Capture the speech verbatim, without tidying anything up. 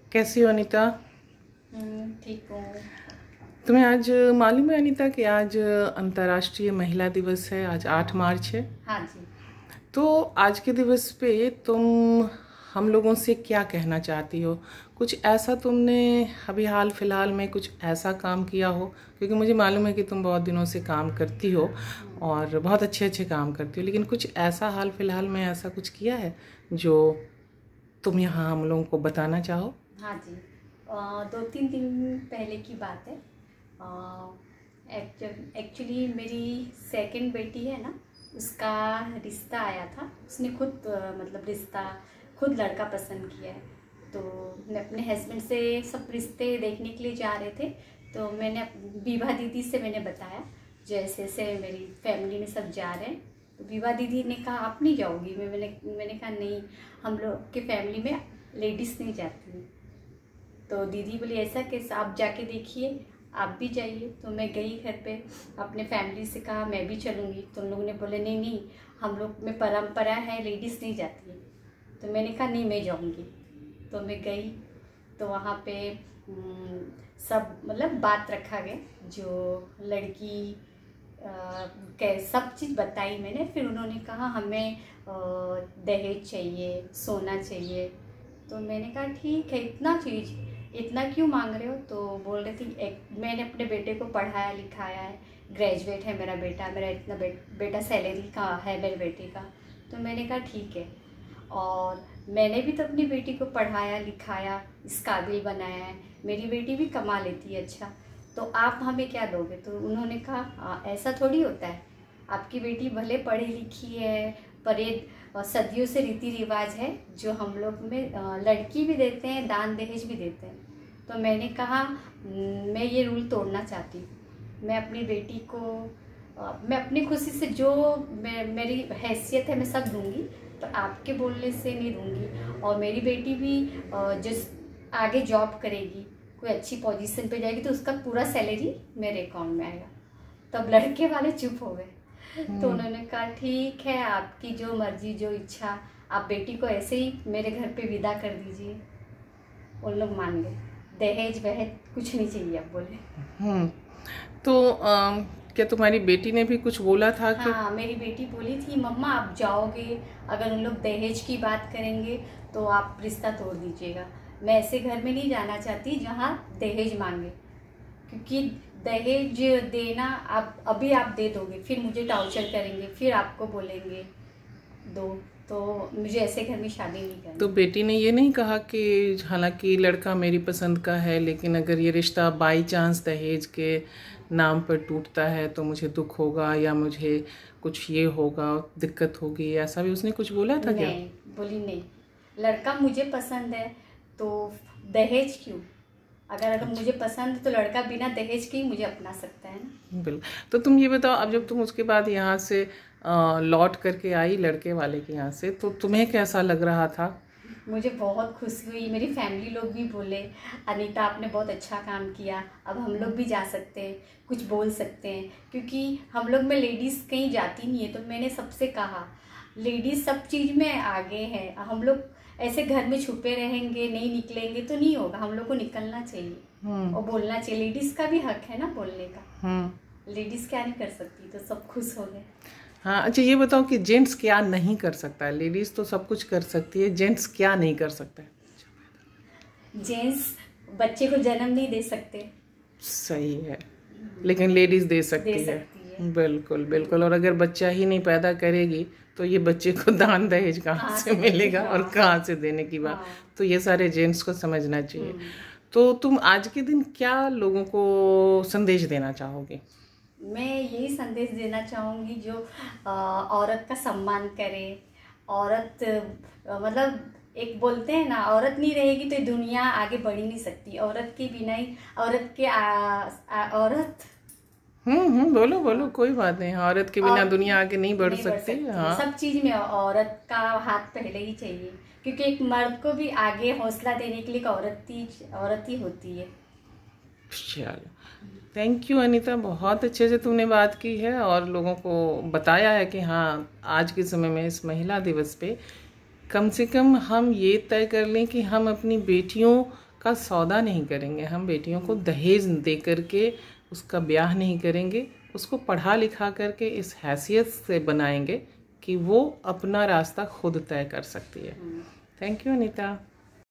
कैसी हो अनीता? ठीक हूँ। तुम्हें आज मालूम है अनीता कि आज अंतर्राष्ट्रीय महिला दिवस है, आज आठ मार्च है। हाँ जी। तो आज के दिवस पे तुम हम लोगों से क्या कहना चाहती हो? कुछ ऐसा तुमने अभी हाल फिलहाल में कुछ ऐसा काम किया हो, क्योंकि मुझे मालूम है कि तुम बहुत दिनों से काम करती हो और बहुत अच्छे अच्छे काम करती हो, लेकिन कुछ ऐसा हाल फिलहाल में ऐसा कुछ किया है जो तुम यहाँ हम लोगों को बताना चाहो? हाँ जी, आ, दो तीन दिन पहले की बात है। एक्चुअली मेरी सेकंड बेटी है ना, उसका रिश्ता आया था। उसने खुद आ, मतलब रिश्ता खुद लड़का पसंद किया है। तो मैं अपने हस्बैंड से सब रिश्ते देखने के लिए जा रहे थे, तो मैंने विभा दीदी से मैंने बताया जैसे से मेरी फैमिली में सब जा रहे हैं। तो विभा दीदी ने कहा आप नहीं जाओगी? मैं मैंने मैंने कहा नहीं, हम लोग के फैमिली में लेडीज़ नहीं जाती। तो दीदी बोली ऐसा कैसा, आप जाके देखिए, आप भी जाइए। तो मैं गई घर पे, अपने फैमिली से कहा मैं भी चलूँगी। तो उन लोगों ने बोले नहीं नहीं, हम लोग में परंपरा है, लेडीज़ नहीं जाती है। तो मैंने कहा नहीं मैं जाऊँगी। तो मैं गई, तो वहाँ पे सब मतलब बात रखा गया, जो लड़की कै सब चीज़ बताई मैंने। फिर उन्होंने कहा हमें दहेज चाहिए, सोना चाहिए। तो मैंने कहा ठीक है, इतना चीज़ इतना क्यों मांग रहे हो? तो बोल रही थी एक मैंने अपने बेटे को पढ़ाया लिखाया है, ग्रेजुएट है मेरा बेटा, मेरा इतना बे, बेटा सैलरी का है मेरे बेटे का। तो मैंने कहा ठीक है, और मैंने भी तो अपनी बेटी को पढ़ाया लिखाया, इस काबिल बनाया है, मेरी बेटी भी कमा लेती है अच्छा, तो आप हमें क्या दोगे? तो उन्होंने कहा ऐसा थोड़ी होता है, आपकी बेटी भले पढ़ी लिखी है, पर ये सदियों से रीति रिवाज है जो हम लोग में लड़की भी देते हैं, दान दहेज भी देते हैं। तो मैंने कहा मैं ये रूल तोड़ना चाहती हूँ। मैं अपनी बेटी को मैं अपनी खुशी से जो मैं मेरी हैसियत है मैं सब दूंगी, पर आपके बोलने से नहीं दूंगी। और मेरी बेटी भी जो आगे जॉब करेगी, कोई अच्छी पोजीशन पे जाएगी, तो उसका पूरा सैलरी मेरे अकाउंट में आएगा। तब लड़के वाले चुप हो गए। तो उन्होंने कहा ठीक है, आपकी जो मर्जी जो इच्छा, आप बेटी को ऐसे ही मेरे घर पे विदा कर दीजिए। उन लोग मान गए, दहेज वहेज कुछ नहीं चाहिए अब बोले। हम्म तो आ, क्या तुम्हारी बेटी ने भी कुछ बोला था कि? हाँ, मेरी बेटी बोली थी मम्मा आप जाओगे, अगर उन लोग दहेज की बात करेंगे तो आप रिश्ता तोड़ दीजिएगा। मैं ऐसे घर में नहीं जाना चाहती जहाँ दहेज मांगे, क्योंकि दहेज देना आप अभी आप दे दोगे, फिर मुझे टॉर्चर करेंगे, फिर आपको बोलेंगे दो, तो मुझे ऐसे घर में शादी नहीं करनी। तो बेटी ने ये नहीं कहा कि हालांकि लड़का मेरी पसंद का है, लेकिन अगर ये रिश्ता बाई चांस दहेज के नाम पर टूटता है तो मुझे दुख होगा या मुझे कुछ ये होगा, दिक्कत होगी, ऐसा भी उसने कुछ बोला था? नहीं, क्या बोली नहीं, लड़का मुझे पसंद है तो दहेज क्यों? अगर अगर मुझे पसंद है तो लड़का बिना दहेज के ही मुझे अपना सकता है ना। बिल्कुल। तो तुम ये बताओ, अब जब तुम उसके बाद यहाँ से लौट करके आई लड़के वाले के यहाँ से, तो तुम्हें कैसा लग रहा था? मुझे बहुत खुशी हुई। मेरी फैमिली लोग भी बोले अनीता आपने बहुत अच्छा काम किया, अब हम लोग भी जा सकते हैं, कुछ बोल सकते हैं, क्योंकि हम लोग में लेडीज़ कहीं जाती नहीं है। तो मैंने सबसे कहा लेडीज़ सब चीज़ में आगे है, हम लोग ऐसे घर में छुपे रहेंगे, नहीं निकलेंगे तो नहीं होगा, हम लोग को निकलना चाहिए और बोलना चाहिए। लेडीज़ का भी हक है ना बोलने का, लेडीज़ क्या नहीं कर सकती। तो सब खुश हो गए। हाँ, अच्छा ये बताओ कि जेंट्स क्या नहीं कर सकता है? लेडीज तो सब कुछ कर सकती है, जेंट्स क्या नहीं कर सकता है? जेंट्स बच्चे को जन्म नहीं दे सकते। सही है, लेकिन लेडीज दे सकती, दे है, सकती है। बिल्कुल बिल्कुल। और अगर बच्चा ही नहीं पैदा करेगी तो ये बच्चे को दान दहेज कहाँ से मिलेगा? हाँ। और कहाँ से देने की बात? हाँ। तो ये सारे जेंट्स को समझना चाहिए। तो तुम आज के दिन क्या लोगों को संदेश देना चाहोगे? मैं यही संदेश देना चाहूँगी जो औरत का सम्मान करे। औरत मतलब एक बोलते हैं ना, औरत नहीं रहेगी तो दुनिया आगे बढ़ ही नहीं सकती। औरत के बिना ही औरत के आ, आ, औरत हम्म हम्म बोलो बोलो, कोई बात नहीं। औरत के बिना दुनिया आगे नहीं बढ़ नहीं सकती, सकती। हाँ। सब चीज़ में औरत का हाथ पहले ही चाहिए, क्योंकि एक मर्द को भी आगे हौसला देने के लिए औरत ही औरत ही होती है। चलो, थैंक यू अनीता, बहुत अच्छे से तुमने बात की है और लोगों को बताया है कि हाँ आज के समय में इस महिला दिवस पे कम से कम हम ये तय कर लें कि हम अपनी बेटियों का सौदा नहीं करेंगे, हम बेटियों को दहेज दे करके उसका ब्याह नहीं करेंगे। उसको पढ़ा लिखा करके इस हैसियत से बनाएंगे कि वो अपना रास्ता खुद तय कर सकती है। Thank you Anita.